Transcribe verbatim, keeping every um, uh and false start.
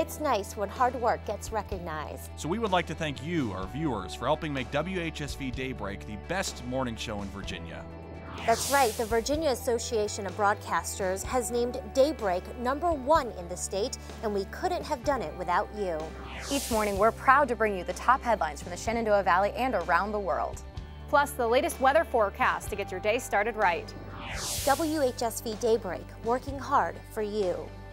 It's nice when hard work gets recognized. So we would like to thank you, our viewers, for helping make W H S V Daybreak the best morning show in Virginia. That's right, the Virginia Association of Broadcasters has named Daybreak number one in the state, and we couldn't have done it without you. Each morning, we're proud to bring you the top headlines from the Shenandoah Valley and around the world. Plus, the latest weather forecast to get your day started right. W H S V Daybreak, working hard for you.